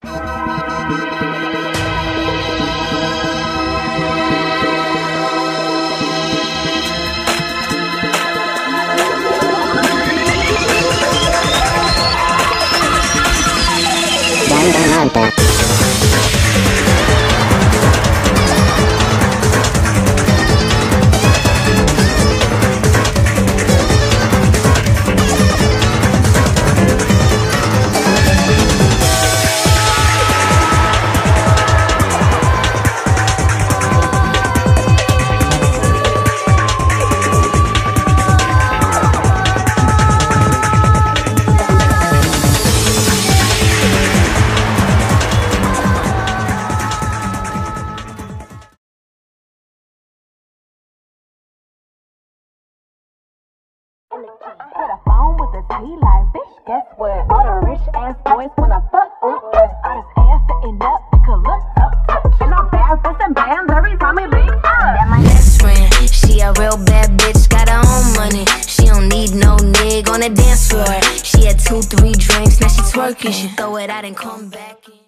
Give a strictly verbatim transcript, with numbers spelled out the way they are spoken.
Danganronpa. Hit a phone with a T like, bitch, guess what? All the rich ass boys wanna fuck with us. All this ass sitting up, it could look up, touch. And I'm bad for some bands every time we link up. That my best friend, she a real bad bitch, got her own money. She don't need no nigga on the dance floor. She had two, three drinks, now she twerking. She throw it out and come back in.